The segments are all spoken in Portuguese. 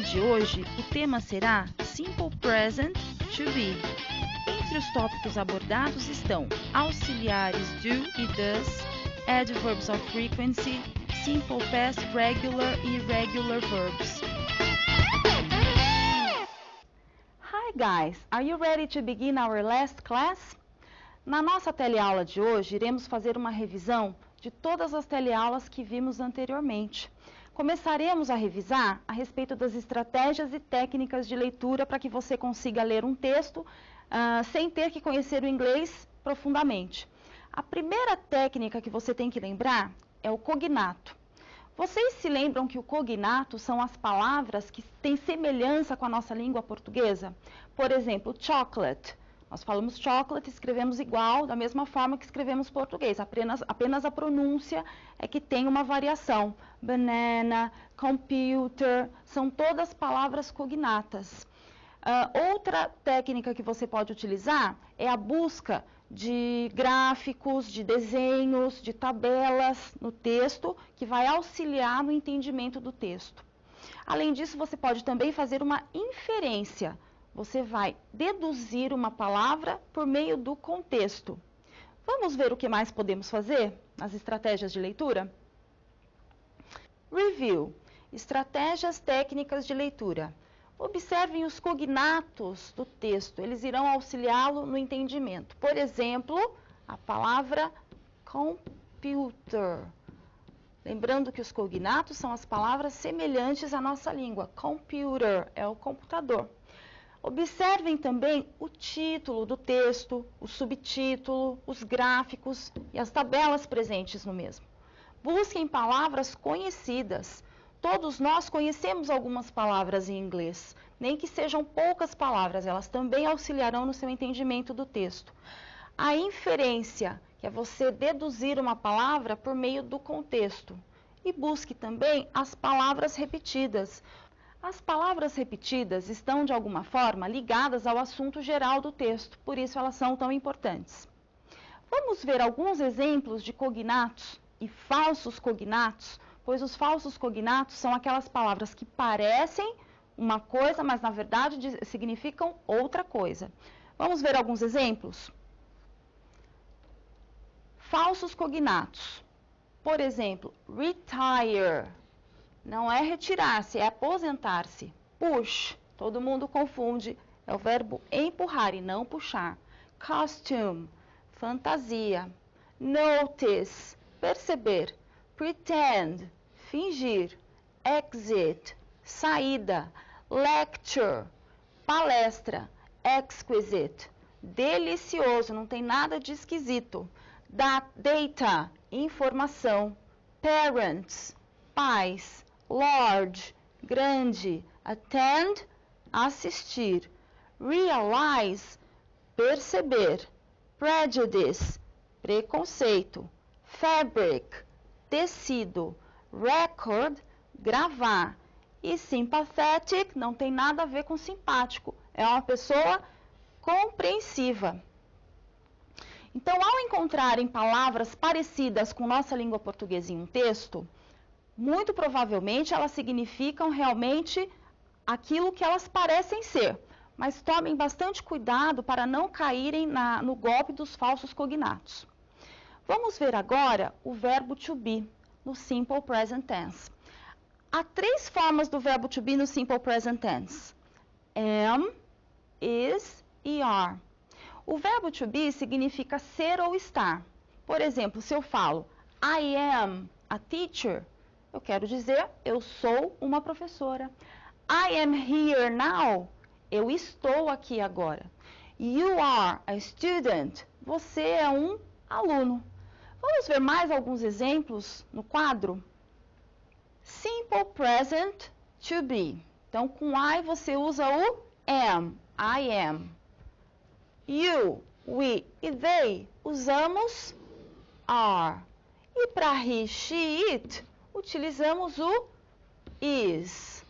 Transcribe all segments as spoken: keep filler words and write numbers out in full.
de hoje, o tema será Simple Present to Be. Entre os tópicos abordados estão auxiliares do e does, adverbs of frequency, simple past, regular e irregular verbs. Hi guys, are you ready to begin our last class? Na nossa teleaula de hoje, iremos fazer uma revisão de todas as teleaulas que vimos anteriormente. Começaremos a revisar a respeito das estratégias e técnicas de leitura para que você consiga ler um texto uh, sem ter que conhecer o inglês profundamente. A primeira técnica que você tem que lembrar é o cognato. Vocês se lembram que o cognato são as palavras que têm semelhança com a nossa língua portuguesa? Por exemplo, chocolate. Nós falamos chocolate e escrevemos igual, da mesma forma que escrevemos português, apenas, apenas a pronúncia é que tem uma variação. Banana, computer, são todas palavras cognatas. Uh, outra técnica que você pode utilizar é a busca de gráficos, de desenhos, de tabelas no texto, que vai auxiliar no entendimento do texto. Além disso, você pode também fazer uma inferência. Você vai deduzir uma palavra por meio do contexto. Vamos ver o que mais podemos fazer nas estratégias de leitura? Review. Estratégias técnicas de leitura. Observem os cognatos do texto, eles irão auxiliá-lo no entendimento. Por exemplo, a palavra computer. Lembrando que os cognatos são as palavras semelhantes à nossa língua. Computer é o computador. Observem também o título do texto, o subtítulo, os gráficos e as tabelas presentes no mesmo. Busquem palavras conhecidas. Todos nós conhecemos algumas palavras em inglês, nem que sejam poucas palavras, elas também auxiliarão no seu entendimento do texto. A inferência, que é você deduzir uma palavra por meio do contexto. E busque também as palavras repetidas. As palavras repetidas estão, de alguma forma, ligadas ao assunto geral do texto, por isso elas são tão importantes. Vamos ver alguns exemplos de cognatos e falsos cognatos, pois os falsos cognatos são aquelas palavras que parecem uma coisa, mas na verdade significam outra coisa. Vamos ver alguns exemplos? Falsos cognatos. Por exemplo, retire. Não é retirar-se, é aposentar-se. Push, todo mundo confunde, é o verbo empurrar e não puxar. Costume, fantasia. Notice, perceber. Pretend, fingir. Exit, saída. Lecture, palestra. Exquisite, delicioso, não tem nada de esquisito. Da data, informação. Parents, pais. Large, grande. Attend, assistir. Realize, perceber. Prejudice, preconceito. Fabric, tecido. Record, gravar. E sympathetic, não tem nada a ver com simpático. É uma pessoa compreensiva. Então, ao encontrarem palavras parecidas com nossa língua portuguesa em um texto, muito provavelmente elas significam realmente aquilo que elas parecem ser, mas tomem bastante cuidado para não caírem na, no golpe dos falsos cognatos. Vamos ver agora o verbo to be no Simple Present Tense. Há três formas do verbo to be no Simple Present Tense: am, is e are. O verbo to be significa ser ou estar. Por exemplo, se eu falo I am a teacher, eu quero dizer, eu sou uma professora. I am here now. Eu estou aqui agora. You are a student. Você é um aluno. Vamos ver mais alguns exemplos no quadro? Simple present to be. Então, com I você usa o am. I am. You, we e they usamos are. E para he, she, it, utilizamos o is.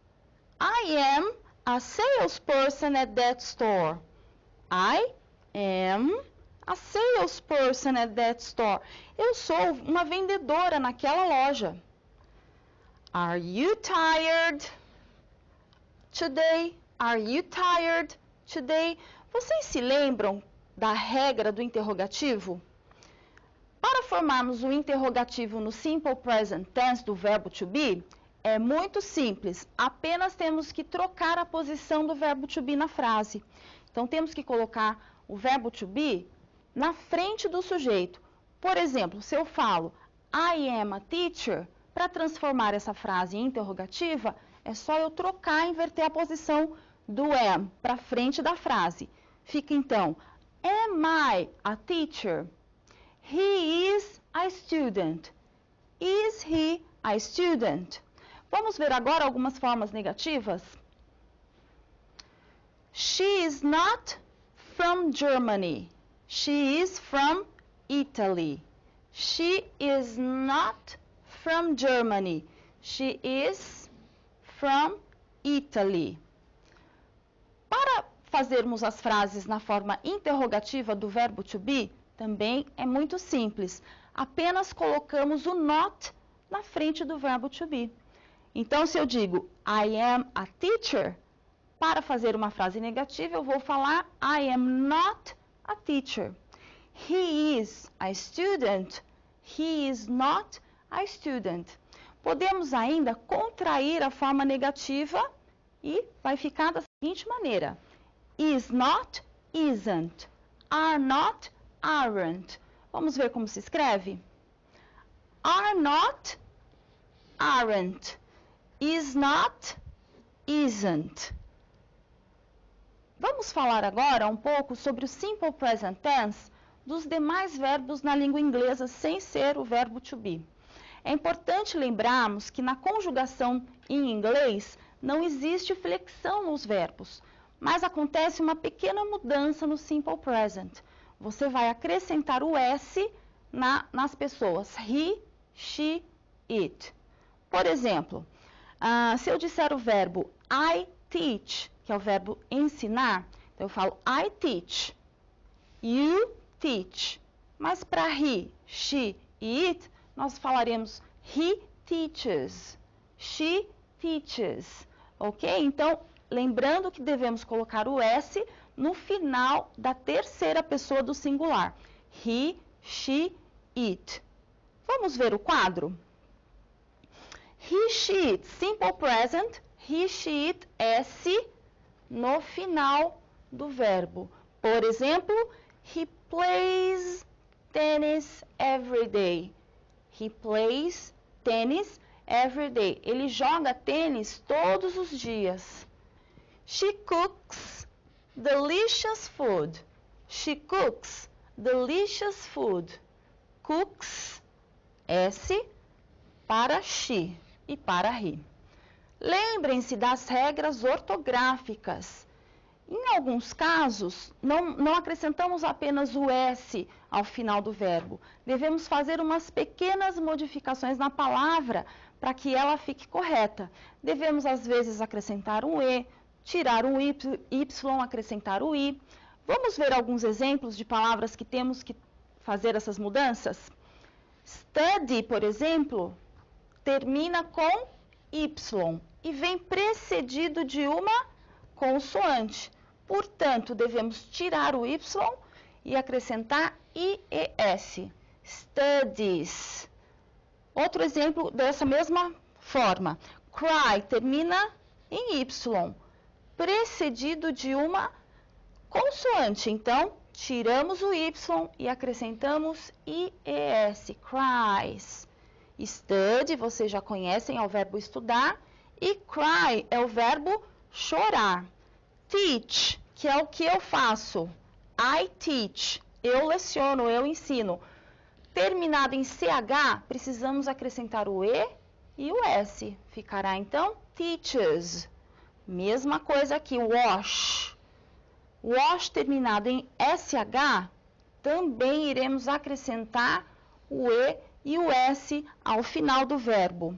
I am a salesperson at that store. I am a salesperson at that store. Eu sou uma vendedora naquela loja. Are you tired? today? Are you tired today? Vocês se lembram da regra do interrogativo? Para formarmos o interrogativo no simple present tense do verbo to be, é muito simples. Apenas temos que trocar a posição do verbo to be na frase. Então, temos que colocar o verbo to be na frente do sujeito. Por exemplo, se eu falo I am a teacher, para transformar essa frase em interrogativa, é só eu trocar, inverter a posição do am para frente da frase. Fica então, am I a teacher? He is a student. Is he a student? Vamos ver agora algumas formas negativas. She is not from Germany. She is from Italy. She is not from Germany. She is from Italy. Para fazermos as frases na forma interrogativa do verbo to be, também é muito simples. Apenas colocamos o not na frente do verbo to be. Então, se eu digo I am a teacher, para fazer uma frase negativa, eu vou falar I am not a teacher. He is a student. He is not a student. Podemos ainda contrair a forma negativa e vai ficar da seguinte maneira. Is not, isn't. Are not, aren't. Vamos ver como se escreve? Are not, aren't. Is not, isn't. Vamos falar agora um pouco sobre o simple present tense dos demais verbos na língua inglesa sem ser o verbo to be. É importante lembrarmos que na conjugação em inglês não existe flexão nos verbos, mas acontece uma pequena mudança no simple present. Você vai acrescentar o S na, nas pessoas. He, she, it. Por exemplo, uh, se eu disser o verbo I teach, que é o verbo ensinar, então eu falo I teach, you teach. Mas para he, she e it, nós falaremos he teaches, she teaches. Ok? Então, lembrando que devemos colocar o S no final da terceira pessoa do singular. He, she, it. Vamos ver o quadro? He, she, it. Simple present. He, she, it. S no final do verbo. Por exemplo, he plays tennis every day. He plays tennis every day. Ele joga tênis todos os dias. She cooks delicious food. She cooks delicious food. Cooks, S, para she e para he. Lembrem-se das regras ortográficas. Em alguns casos, não, não acrescentamos apenas o S ao final do verbo. Devemos fazer umas pequenas modificações na palavra para que ela fique correta. Devemos, às vezes, acrescentar um E, tirar um Y, acrescentar o I. Vamos ver alguns exemplos de palavras que temos que fazer essas mudanças? Study, por exemplo, termina com Y e vem precedido de uma consoante. Portanto, devemos tirar o Y e acrescentar I E S. Studies. Outro exemplo dessa mesma forma. Cry termina em Y, precedido de uma consoante. Então, tiramos o Y e acrescentamos I E S. Cries. Study, vocês já conhecem, é o verbo estudar. E cry é o verbo chorar. Teach, que é o que eu faço. I teach. Eu leciono, eu ensino. Terminado em C H, precisamos acrescentar o E e o S. Ficará, então, teaches. Mesma coisa aqui, wash. Wash terminado em S H, também iremos acrescentar o E e o S ao final do verbo.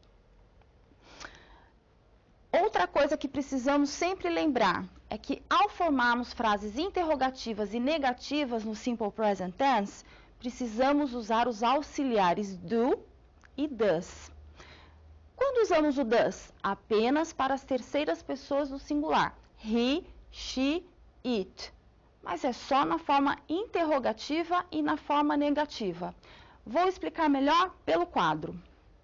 Outra coisa que precisamos sempre lembrar é que ao formarmos frases interrogativas e negativas no simple present tense, precisamos usar os auxiliares do e does. Quando usamos o does? Apenas para as terceiras pessoas do singular. He, she, it. Mas é só na forma interrogativa e na forma negativa. Vou explicar melhor pelo quadro.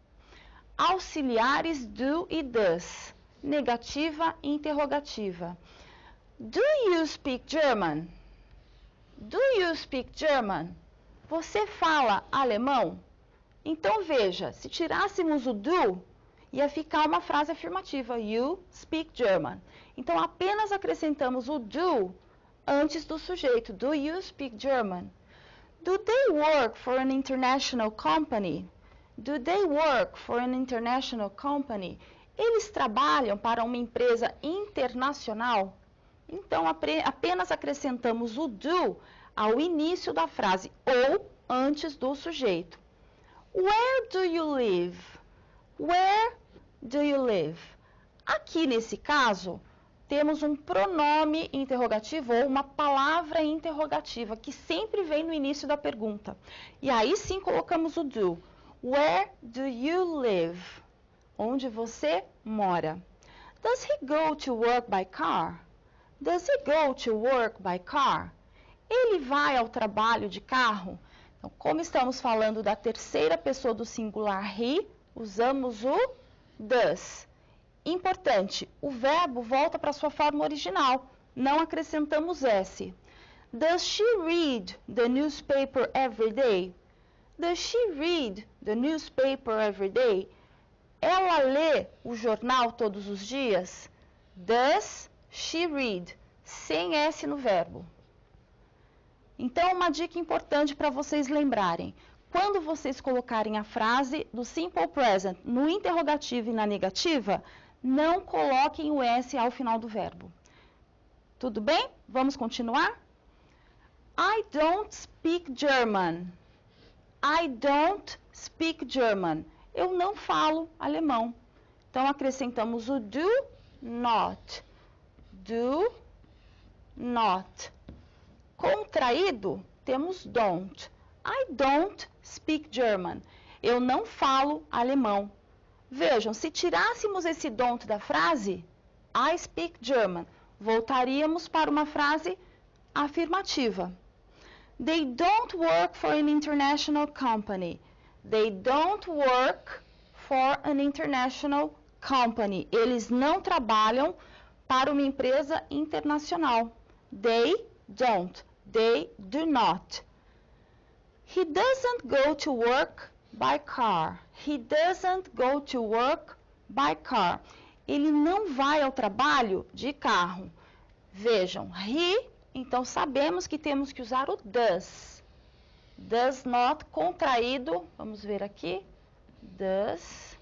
Auxiliares do e does. Negativa e interrogativa. Do you speak German? Do you speak German? Você fala alemão? Então veja, se tirássemos o do, ia ficar uma frase afirmativa. You speak German. Então apenas acrescentamos o do antes do sujeito. Do you speak German? Do they work for an international company? Do they work for an international company? Eles trabalham para uma empresa internacional? Então, apenas acrescentamos o do ao início da frase ou antes do sujeito. Where do you live? Where do you live? Aqui, nesse caso, temos um pronome interrogativo ou uma palavra interrogativa que sempre vem no início da pergunta. E aí sim colocamos o do. Where do you live? Onde você mora? Does he go to work by car? Does he go to work by car? Ele vai ao trabalho de carro? Então, como estamos falando da terceira pessoa do singular he, usamos o does. Importante, o verbo volta para sua forma original, não acrescentamos S. Does she read the newspaper every day? Does she read the newspaper every day? Ela lê o jornal todos os dias? Does she read? Sem S no verbo. Então, uma dica importante para vocês lembrarem. Quando vocês colocarem a frase do simple present no interrogativo e na negativa, não coloquem o S ao final do verbo. Tudo bem? Vamos continuar? I don't speak German. I don't speak German. Eu não falo alemão. Então, acrescentamos o do not. Do not. Contraído, temos don't. I don't speak German. Eu não falo alemão. Vejam, se tirássemos esse don't da frase, I speak German, voltaríamos para uma frase afirmativa. They don't work for an international company. They don't work for an international company. Eles não trabalham para uma empresa internacional. They don't. They do not. He doesn't go to work by car. He doesn't go to work by car. Ele não vai ao trabalho de carro. Vejam, he, então sabemos que temos que usar o does. Does not contraído, vamos ver aqui. Does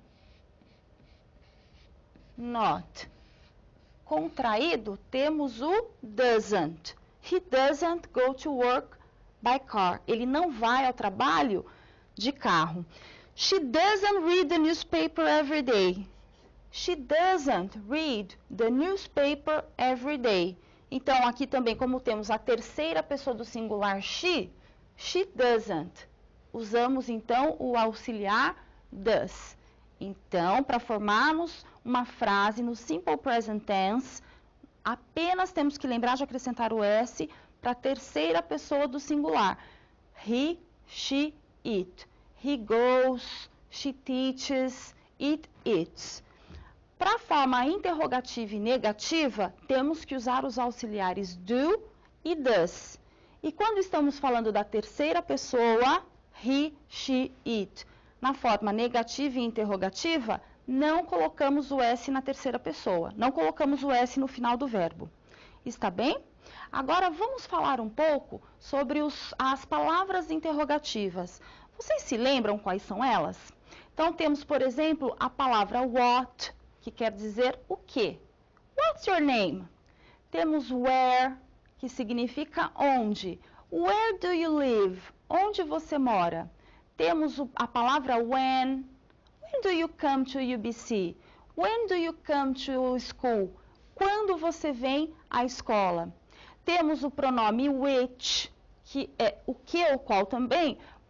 not. Contraído, temos o doesn't. He doesn't go to work by car. Ele não vai ao trabalho de carro. She doesn't read the newspaper every day. She doesn't read the newspaper every day. Então, aqui também, como temos a terceira pessoa do singular she, she doesn't. Usamos, então, o auxiliar does. Então, para formarmos uma frase no simple present tense, apenas temos que lembrar de acrescentar o S para a terceira pessoa do singular. He, she, it. He goes, she teaches, it eats. Para a forma interrogativa e negativa, temos que usar os auxiliares do e does. E quando estamos falando da terceira pessoa, he, she, it. Na forma negativa e interrogativa, não colocamos o S na terceira pessoa, não colocamos o S no final do verbo. Está bem? Agora vamos falar um pouco sobre os, as palavras interrogativas. Vocês se lembram quais são elas? Então temos, por exemplo, a palavra what, que quer dizer o quê? What's your name? Temos where, que significa onde. Where do you live? Onde você mora? Temos a palavra when. When do you come to U B C? When do you come to school? Quando você vem à escola? Temos o pronome which, que é o que ou qual também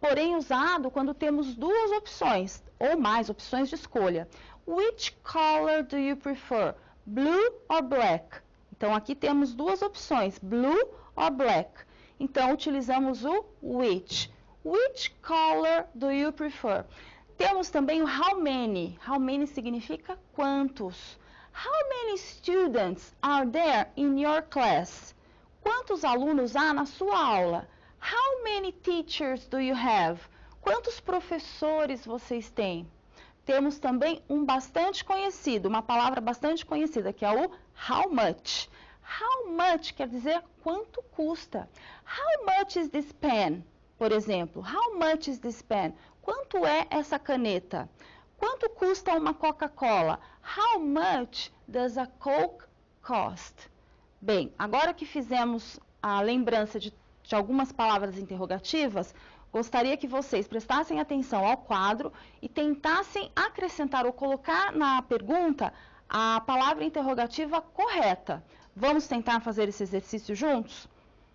porém usado quando temos duas opções, ou mais opções de escolha. Which color do you prefer? Blue or black? Então, aqui temos duas opções, blue or black. Então, utilizamos o which. Which color do you prefer? Temos também o how many. How many significa quantos. How many students are there in your class? Quantos alunos há na sua aula? How many teachers do you have? Quantos professores vocês têm? Temos também um bastante conhecido, uma palavra bastante conhecida, que é o how much. How much quer dizer quanto custa. How much is this pen? Por exemplo, how much is this pen? Quanto é essa caneta? Quanto custa uma Coca-Cola? How much does a Coke cost? Bem, agora que fizemos a lembrança de, de algumas palavras interrogativas, gostaria que vocês prestassem atenção ao quadro e tentassem acrescentar ou colocar na pergunta a palavra interrogativa correta. Vamos tentar fazer esse exercício juntos?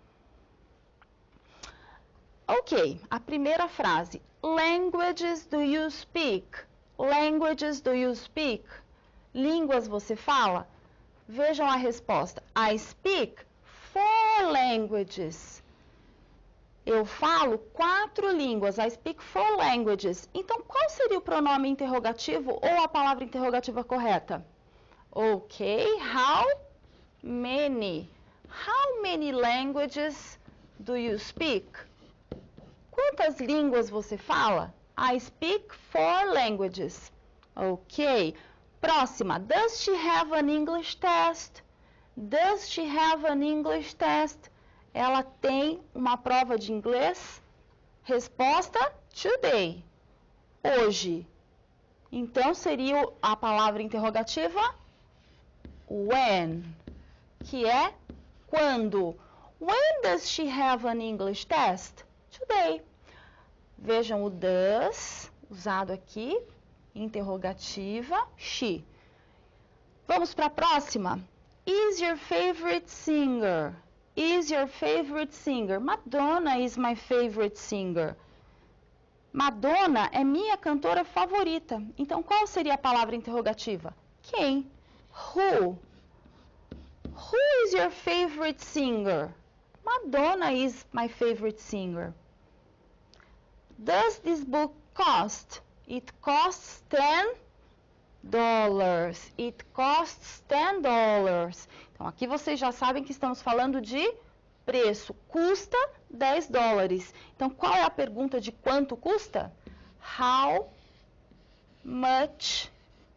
Ok, a primeira frase. Languages do you speak? Languages do you speak? Línguas você fala? Vejam a resposta. I speak four languages. Eu falo quatro línguas. I speak four languages. Então, qual seria o pronome interrogativo ou a palavra interrogativa correta? Ok, how many? How many languages do you speak? Quantas línguas você fala? I speak four languages. Ok. Próxima. Does she have an English test? Does she have an English test? Ela tem uma prova de inglês? Resposta: today. Hoje. Então, seria a palavra interrogativa when, que é quando. When does she have an English test? Today. Vejam o does, usado aqui, interrogativa, she. Vamos para a próxima. Is your favorite singer? Is your favorite singer? Madonna is my favorite singer. Madonna é minha cantora favorita. Então, qual seria a palavra interrogativa? Quem? Who? Who is your favorite singer? Madonna is my favorite singer. Does this book cost? It costs ten dollars. It costs ten dollars. Então, aqui vocês já sabem que estamos falando de preço. Custa dez dólares. Então, qual é a pergunta de quanto custa? How much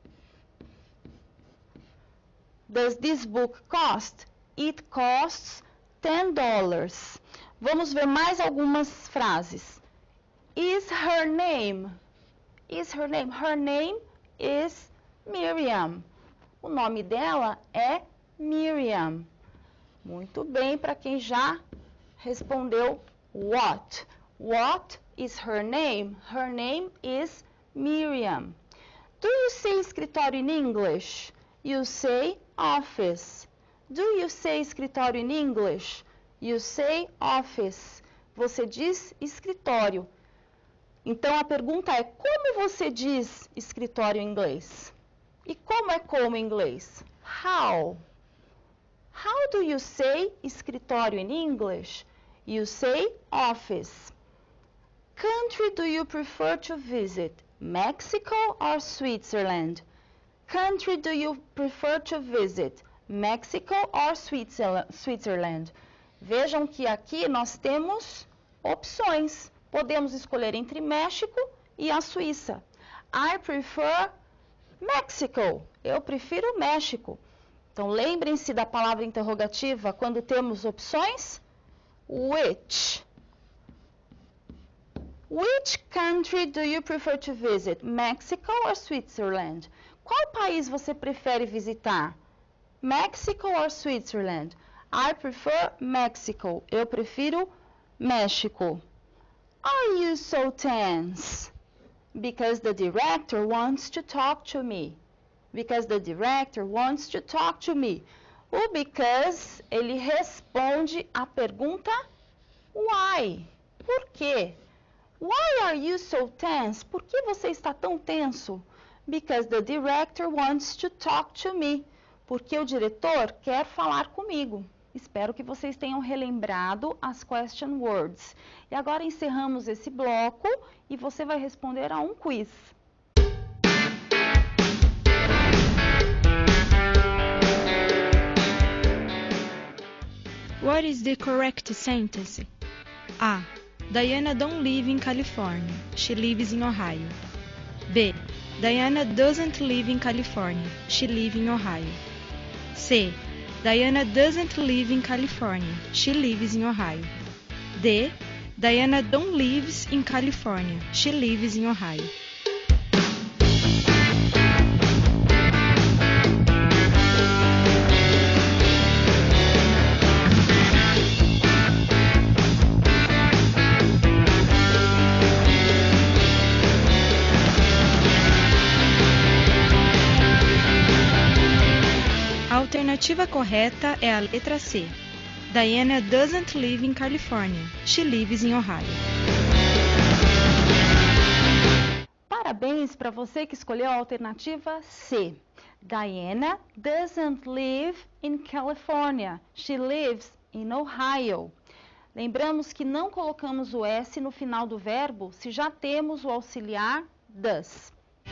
does this book cost? It costs ten dollars. Vamos ver mais algumas frases. Is her name? Is her name? Her name is Miriam. O nome dela é Miriam. Muito bem, para quem já respondeu what. What is her name? Her name is Miriam. Do you say escritório in English? You say office. Do you say escritório in English? You say office. Você diz escritório. Então, a pergunta é, como você diz escritório em inglês? E como é como em inglês? How? How do you say escritório in English? You say office. Country do you prefer to visit? Mexico or Switzerland? Country do you prefer to visit? Mexico or Switzerland? Vejam que aqui nós temos opções. Podemos escolher entre México e a Suíça. I prefer Mexico. Eu prefiro México. Então, lembrem-se da palavra interrogativa quando temos opções. Which? Which country do you prefer to visit? Mexico or Switzerland? Qual país você prefere visitar? Mexico or Switzerland? I prefer Mexico. Eu prefiro México. Are you so tense? Because the director wants to talk to me. Because the director wants to talk to me. O because, ele responde a pergunta why. Por quê? Why are you so tense? Por que você está tão tenso? Because the director wants to talk to me. Porque o diretor quer falar comigo. Espero que vocês tenham relembrado as question words. E agora encerramos esse bloco e você vai responder a um quiz. What is the correct sentence? A. Diana don't live in California. She lives in Ohio. B. Diana doesn't live in California. She lives in Ohio. C. Diana doesn't live in California. She lives in Ohio. D. Diana don't lives in California. She lives in Ohio. A alternativa correta é a letra C. Diana doesn't live in California. She lives in Ohio. Parabéns para você que escolheu a alternativa C. Diana doesn't live in California. She lives in Ohio. Lembramos que não colocamos o S no final do verbo se já temos o auxiliar does.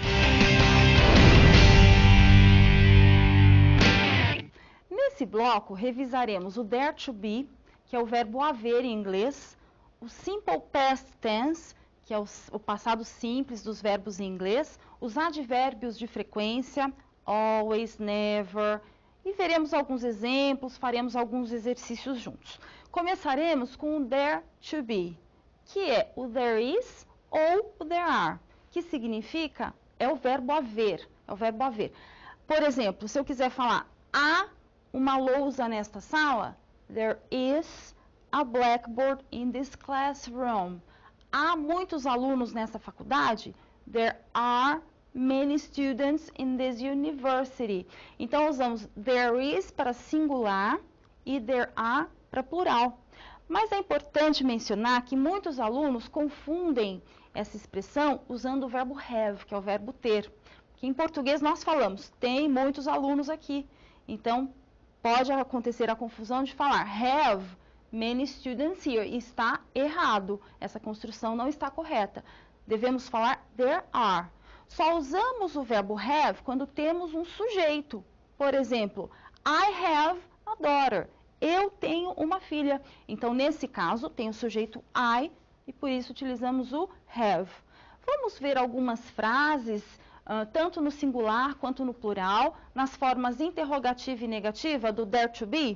Nesse bloco, revisaremos o dare to be, que é o verbo haver em inglês, o simple past tense, que é o, o passado simples dos verbos em inglês, os advérbios de frequência, always, never, e veremos alguns exemplos, faremos alguns exercícios juntos. Começaremos com o dare to be, que é o there is ou o there are, que significa, é o verbo haver, é o verbo haver. Por exemplo, se eu quiser falar há uma lousa nesta sala, there is a blackboard in this classroom. Há muitos alunos nessa faculdade, there are many students in this university. Então, usamos there is para singular e there are para plural. Mas é importante mencionar que muitos alunos confundem essa expressão usando o verbo have, que é o verbo ter. Que em português nós falamos, tem muitos alunos aqui. Então, pode acontecer a confusão de falar have many students here. E está errado. Essa construção não está correta. Devemos falar there are. Só usamos o verbo have quando temos um sujeito. Por exemplo, I have a daughter. Eu tenho uma filha. Então, nesse caso, tem o sujeito I e por isso utilizamos o have. Vamos ver algumas frases Uh, tanto no singular quanto no plural, nas formas interrogativa e negativa do dare to be.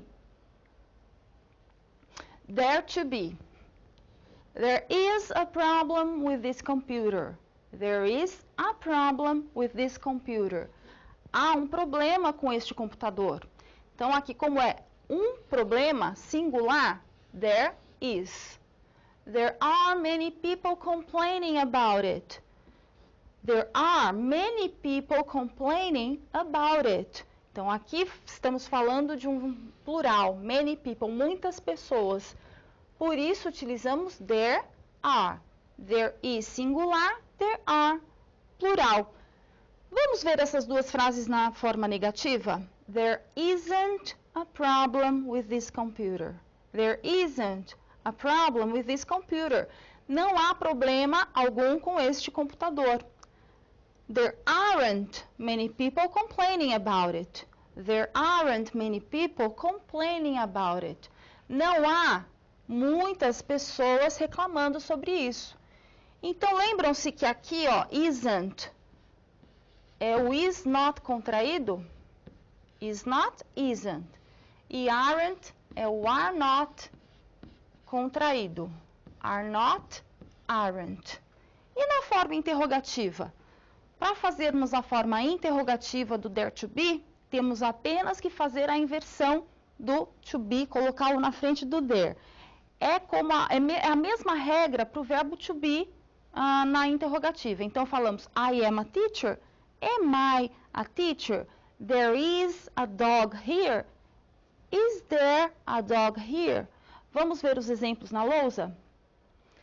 Dare to be. There is a problem with this computer. There is a problem with this computer. Há um problema com este computador. Então, aqui como é um problema singular, there is. There are many people complaining about it. There are many people complaining about it. Então, aqui estamos falando de um plural, many people, muitas pessoas. Por isso, utilizamos there are. There is singular, there are plural. Vamos ver essas duas frases na forma negativa? There isn't a problem with this computer. There isn't a problem with this computer. Não há problema algum com este computador. There aren't many people complaining about it. There aren't many people complaining about it. Não há muitas pessoas reclamando sobre isso. Então, lembram-se que aqui, ó, isn't, é o is not contraído? Is not, isn't. E aren't é o are not contraído. Are not, aren't. E na forma interrogativa? Para fazermos a forma interrogativa do dare to be, temos apenas que fazer a inversão do to be, colocá-lo na frente do there. É, como a, é a mesma regra para o verbo to be uh, na interrogativa. Então, falamos, I am a teacher. Am I a teacher? There is a dog here. Is there a dog here? Vamos ver os exemplos na lousa?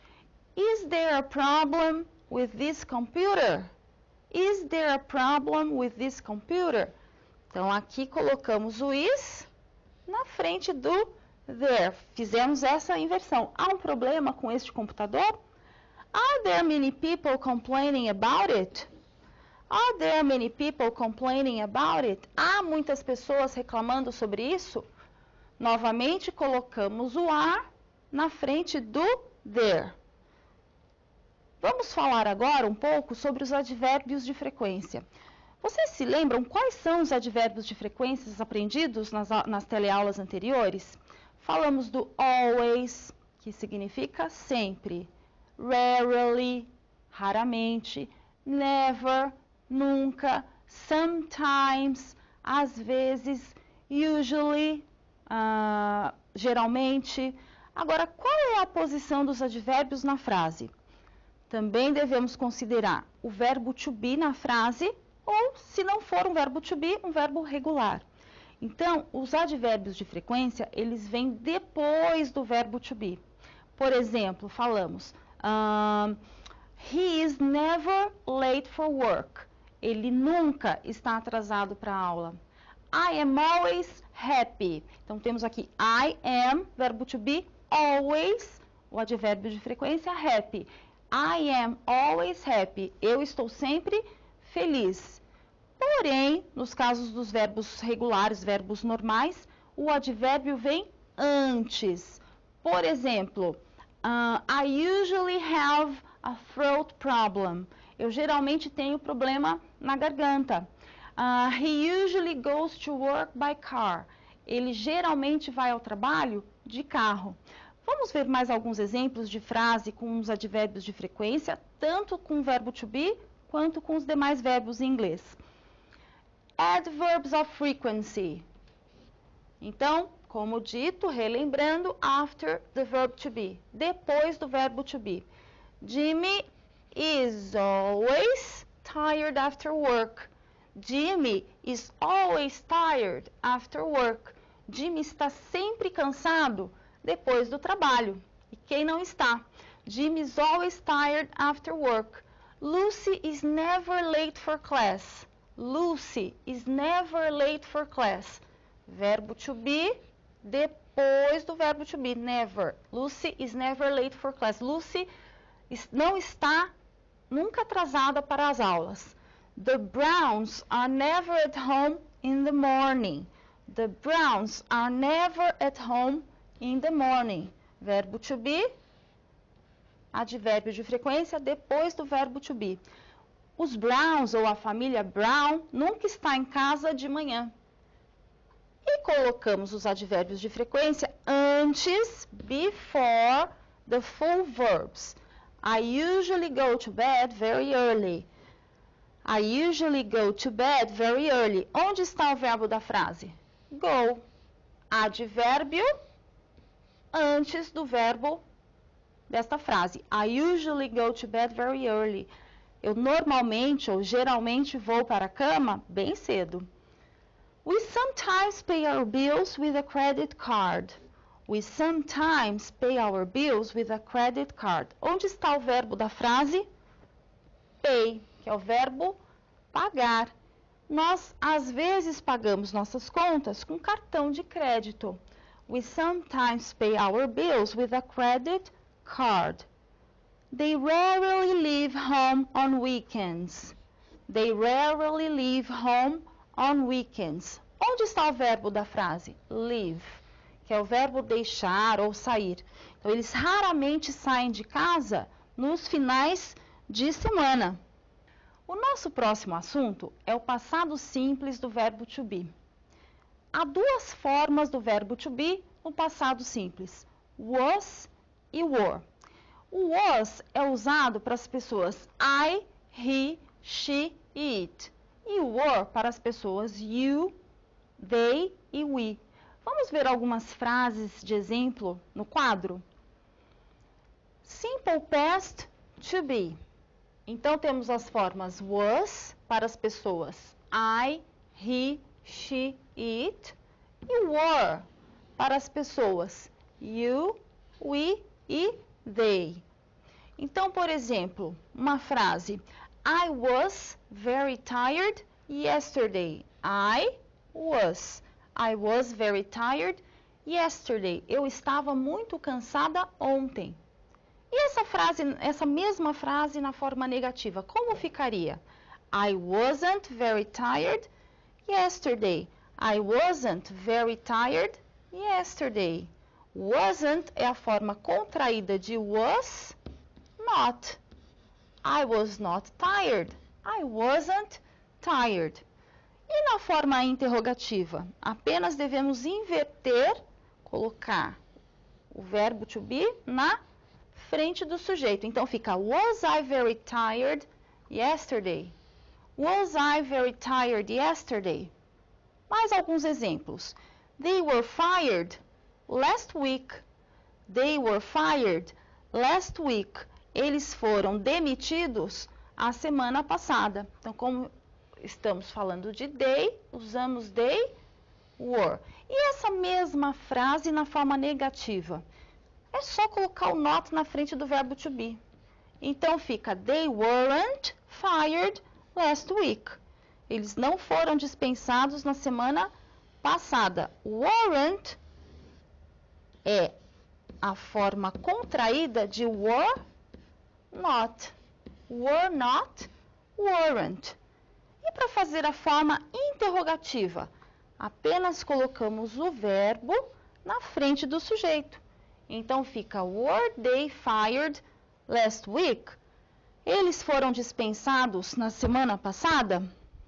Is there a problem with this computer? Is there a problem with this computer? Então, aqui colocamos o is na frente do there. Fizemos essa inversão. Há um problema com este computador? Are there many people complaining about it? Are there many people complaining about it? Há muitas pessoas reclamando sobre isso? Novamente, colocamos o are na frente do there. Vamos falar agora um pouco sobre os advérbios de frequência. Vocês se lembram quais são os advérbios de frequência aprendidos nas, nas teleaulas anteriores? Falamos do always, que significa sempre, rarely, raramente, never, nunca, sometimes, às vezes, usually, uh, geralmente. Agora, qual é a posição dos advérbios na frase? Também devemos considerar o verbo to be na frase, ou, se não for um verbo to be, um verbo regular. Então, os advérbios de frequência, eles vêm depois do verbo to be. Por exemplo, falamos, um, he is never late for work. Ele nunca está atrasado para a aula. I am always happy. Então, temos aqui I am, verbo to be, always, o advérbio de frequência, happy. I am always happy. Eu estou sempre feliz. Porém, nos casos dos verbos regulares, verbos normais, o advérbio vem antes. Por exemplo, uh, I usually have a throat problem. Eu geralmente tenho problema na garganta. Uh, he usually goes to work by car. Ele geralmente vai ao trabalho de carro. Vamos ver mais alguns exemplos de frase com os advérbios de frequência, tanto com o verbo to be, quanto com os demais verbos em inglês. Adverbs of frequency. Então, como dito, relembrando, after the verb to be, depois do verbo to be. Jimmy is always tired after work. Jimmy is always tired after work. Jimmy está sempre cansado depois do trabalho. E quem não está? Jimmy is always tired after work. Lucy is never late for class. Lucy is never late for class. Verbo to be, depois do verbo to be, never. Lucy is never late for class. Lucy não está nunca atrasada para as aulas. The Browns are never at home in the morning. The Browns are never at home in the morning. Verbo to be, advérbio de frequência, depois do verbo to be. Os Browns, ou a família Brown, nunca está em casa de manhã. E colocamos os advérbios de frequência antes, before, the full verbs. I usually go to bed very early. I usually go to bed very early. Onde está o verbo da frase? Go. Advérbio antes do verbo desta frase. I usually go to bed very early. Eu normalmente ou geralmente vou para a cama bem cedo. We sometimes pay our bills with a credit card. We sometimes pay our bills with a credit card. Onde está o verbo da frase? Pay, que é o verbo pagar. Nós, às vezes, pagamos nossas contas com cartão de crédito. We sometimes pay our bills with a credit card. They rarely leave home on weekends. They rarely leave home on weekends. Onde está o verbo da frase? Leave, que é o verbo deixar ou sair. Então, eles raramente saem de casa nos finais de semana. O nosso próximo assunto é o passado simples do verbo to be. Há duas formas do verbo to be no passado simples, was e were. O was é usado para as pessoas I, he, she e it. E o were para as pessoas you, they e we. Vamos ver algumas frases de exemplo no quadro? Simple past, to be. Então, temos as formas was para as pessoas I, he, she e it. E were para as pessoas you, we e they. Então, por exemplo, uma frase: I was very tired yesterday. I was. I was very tired yesterday. Eu estava muito cansada ontem. E essa frase, essa mesma frase na forma negativa, como ficaria? I wasn't very tired yesterday. I wasn't very tired yesterday. Wasn't é a forma contraída de was not. I was not tired. I wasn't tired. E na forma interrogativa, apenas devemos inverter, colocar o verbo to be na frente do sujeito. Então fica was I very tired yesterday? Was I very tired yesterday? Mais alguns exemplos. They were fired last week. They were fired last week. Eles foram demitidos a semana passada. Então, como estamos falando de they, usamos they, were. E essa mesma frase na forma negativa? É só colocar o not na frente do verbo to be. Então, fica they weren't fired last week. Eles não foram dispensados na semana passada. Weren't é a forma contraída de were not. Were not, weren't. E para fazer a forma interrogativa, apenas colocamos o verbo na frente do sujeito. Então fica were they fired last week? Eles foram dispensados na semana passada?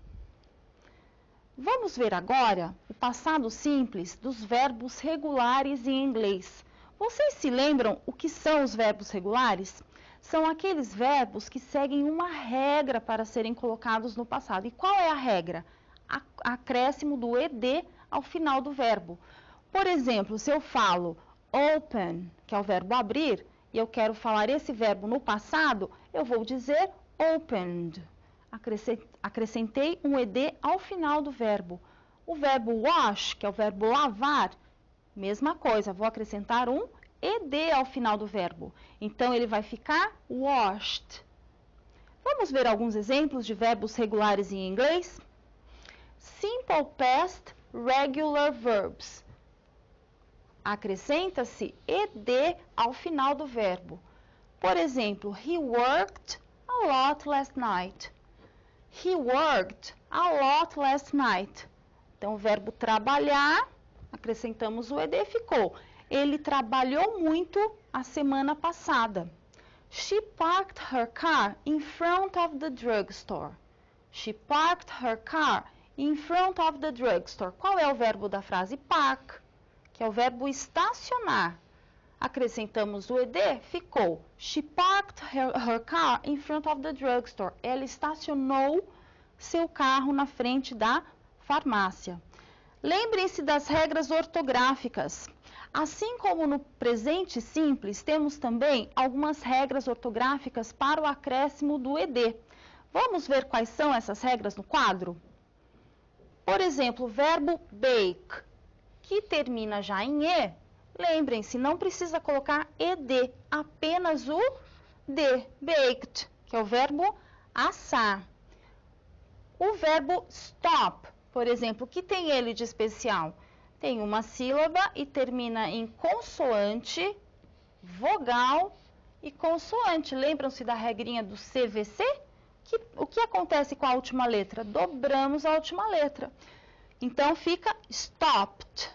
Vamos ver agora o passado simples dos verbos regulares em inglês. Vocês se lembram o que são os verbos regulares? São aqueles verbos que seguem uma regra para serem colocados no passado. E qual é a regra? A, acréscimo do ed ao final do verbo. Por exemplo, se eu falo open, que é o verbo abrir, e eu quero falar esse verbo no passado, eu vou dizer opened. Acrescentei um ed ao final do verbo. O verbo wash, que é o verbo lavar, mesma coisa, vou acrescentar um ed ao final do verbo. Então, ele vai ficar washed. Vamos ver alguns exemplos de verbos regulares em inglês? Simple past regular verbs. Acrescenta-se ed ao final do verbo. Por exemplo, he worked a lot last night. He worked a lot last night. Então, o verbo trabalhar, acrescentamos o ed, ficou. Ele trabalhou muito a semana passada. She parked her car in front of the drugstore. She parked her car in front of the drugstore. Qual é o verbo da frase? Park, que é o verbo estacionar. Acrescentamos o ed, ficou. She parked her, her car in front of the drugstore. Ela estacionou seu carro na frente da farmácia. Lembrem-se das regras ortográficas. Assim como no presente simples, temos também algumas regras ortográficas para o acréscimo do ed. Vamos ver quais são essas regras no quadro? Por exemplo, o verbo bake, que termina já em e, lembrem-se, não precisa colocar ed, apenas o d, baked, que é o verbo assar. O verbo stop, por exemplo, o que tem ele de especial? Tem uma sílaba e termina em consoante, vogal e consoante. Lembram-se da regrinha do C V C? Que, o que acontece com a última letra? Dobramos a última letra. Então, fica stopped.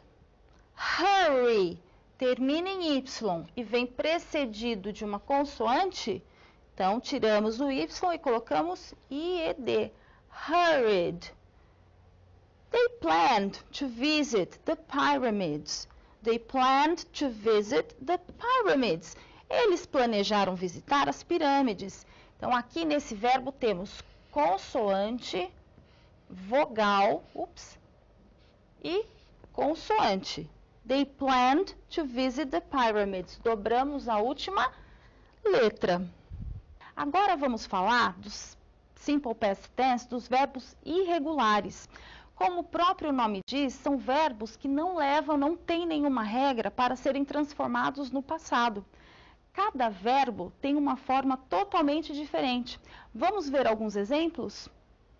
Hurry, termina em Y e vem precedido de uma consoante. Então, tiramos o Y e colocamos I E D. Hurried. They planned to visit the pyramids. They planned to visit the pyramids. Eles planejaram visitar as pirâmides. Então, aqui nesse verbo temos consoante, vogal, ups, e consoante. They planned to visit the pyramids. Dobramos a última letra. Agora vamos falar dos simple past tense, dos verbos irregulares. Como o próprio nome diz, são verbos que não levam, não têm nenhuma regra para serem transformados no passado. Cada verbo tem uma forma totalmente diferente. Vamos ver alguns exemplos?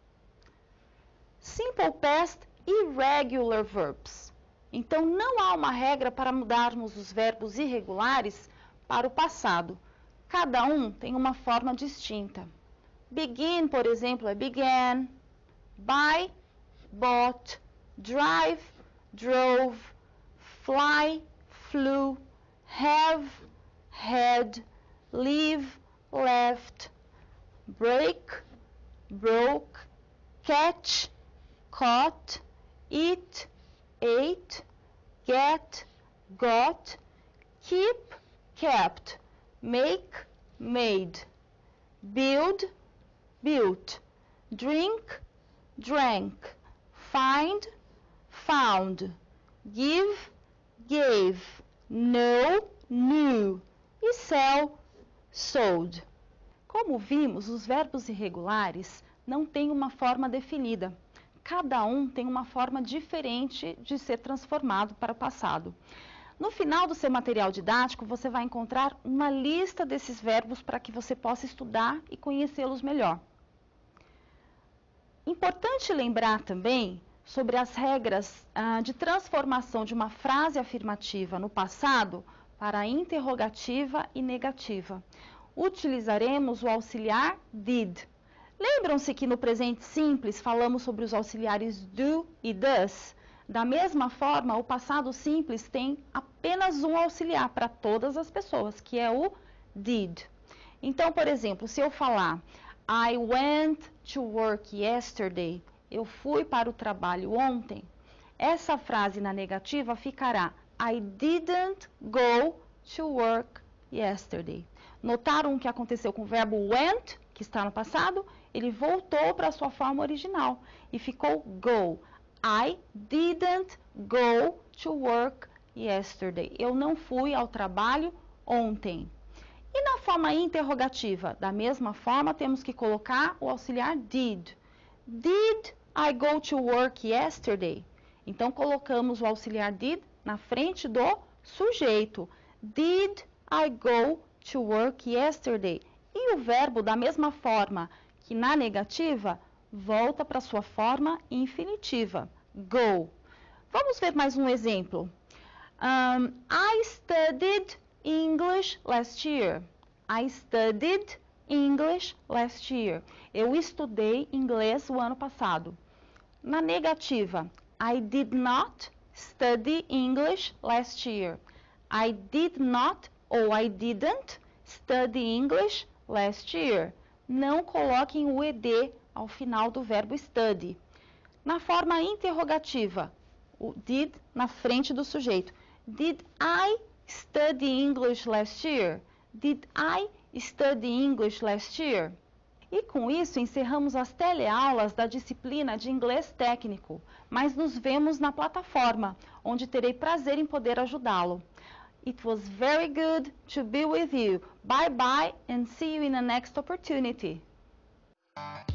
Simple past e irregular verbs. Então, não há uma regra para mudarmos os verbos irregulares para o passado. Cada um tem uma forma distinta. Begin, por exemplo, é began. Buy, bought. Drive, drove. Fly, flew. Have, had. Leave, left. Break, broke. Catch, caught. Eat, ate. Get, got. Keep, kept. Make, made. Build, built. Drink, drank. Find, found. Give, gave. Know, knew. E sell, sold. Como vimos, os verbos irregulares não têm uma forma definida. Cada um tem uma forma diferente de ser transformado para o passado. No final do seu material didático, você vai encontrar uma lista desses verbos para que você possa estudar e conhecê-los melhor. Importante lembrar também sobre as regras ah, de transformação de uma frase afirmativa no passado para interrogativa e negativa. Utilizaremos o auxiliar did. Lembram-se que no presente simples falamos sobre os auxiliares do e does? Da mesma forma, o passado simples tem apenas um auxiliar para todas as pessoas, que é o did. Então, por exemplo, se eu falar I went to work yesterday, eu fui para o trabalho ontem, essa frase na negativa ficará I didn't go to work yesterday. Notaram o que aconteceu com o verbo went, que está no passado? Ele voltou para a sua forma original e ficou go. I didn't go to work yesterday. Eu não fui ao trabalho ontem. E na forma interrogativa, da mesma forma, temos que colocar o auxiliar did. Did I go to work yesterday? Então, colocamos o auxiliar did na frente do sujeito. Did I go to work yesterday? E o verbo, da mesma forma que na negativa, volta para sua forma infinitiva, go. Vamos ver mais um exemplo. Um, I studied English last year. I studied English last year. Eu estudei inglês o ano passado. Na negativa, I did not study English last year. I did not ou I didn't study English last year. Não coloquem o ed ao final do verbo study. Na forma interrogativa, o did na frente do sujeito. Did I study English last year? Did I study English last year? E com isso encerramos as teleaulas da disciplina de inglês técnico, mas nos vemos na plataforma, onde terei prazer em poder ajudá-lo. It was very good to be with you. Bye bye and see you in the next opportunity.